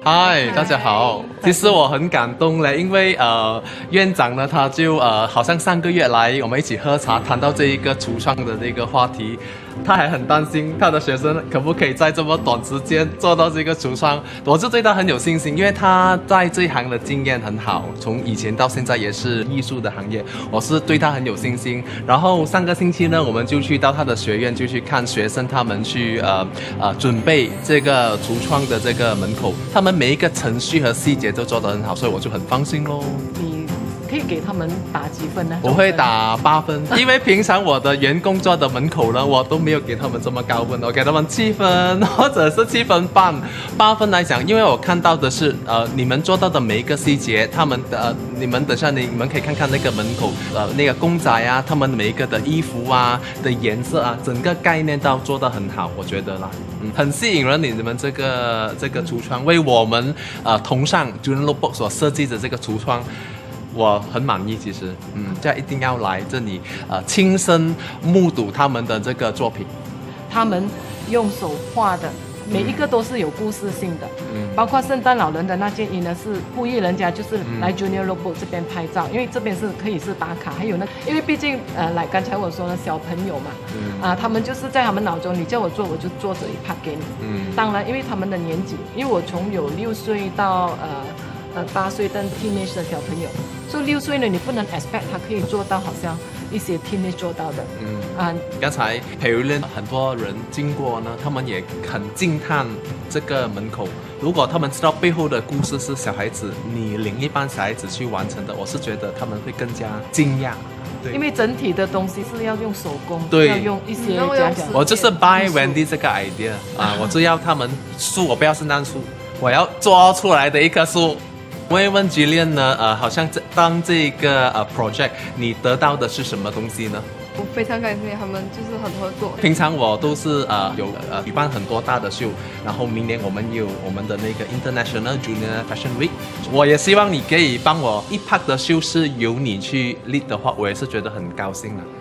嗨，大家好。其实我很感动嘞，因为院长呢，他就好像上个月来我们一起喝茶，谈到这一个橱窗的这个话题，他还很担心他的学生可不可以在这么短时间做到这个橱窗。我就对他很有信心，因为他在这一行的经验很好，从以前到现在也是艺术的行业，我是对他很有信心。然后上个星期呢，我们就去到他的学院，就去看学生他们去准备这个橱窗的这个门口，他们每一个程序和细节都做得很好，所以我就很放心咯。 你可以给他们打几分呢？ 我会打8分，因为平常我的员工做的门口呢，我都没有给他们这么高分，我给他们7分或者是7分半。8分来讲，因为我看到的是你们做到的每一个细节，他们的你们等下你们可以看看那个门口那个公仔啊，他们每一个的衣服啊的颜色啊，整个概念都做得很好，我觉得啦，很吸引人。你们这个橱窗为我们同上 Junior Notebook 所设计的这个橱窗。我很满意，其实，这样一定要来这里，亲身目睹他们的这个作品。 他们用手画的，每一个都是有故事性的。包括圣诞老人的那件衣呢，是故意人家就是来 Junior Notebook 这边拍照，因为这边是可以是打卡，还有因为毕竟来刚才我说的小朋友嘛，他们就是在他们脑中，你叫我做我就做这一 part 给你。当然，因为他们的年纪，因为我从有6岁到8岁的 teenage 的小朋友，所以6岁呢，你不能 expect 他可以做到好像一些 teenage 做到的。 刚才培育练很多人经过呢，他们也很惊叹这个门口。如果他们知道背后的故事是小孩子，你领一班小孩子去完成的，我是觉得他们会更加惊讶。 因为整体的东西是要用手工， 对， 要用一些我就是 buy Wendy 这个 idea 我就要他们树，我不要圣诞树，我要做出来的一棵树。我会问 Gillian 呢，好像当这个project 你得到的是什么东西呢？ 我非常感谢他们，就是很合作。 平常我都是有举办很多大的秀，然后明年我们有我们的那个 International Junior Fashion Week， 我也希望你可以帮我一 part 的秀是由你去 lead 的话，我也是觉得很高兴了。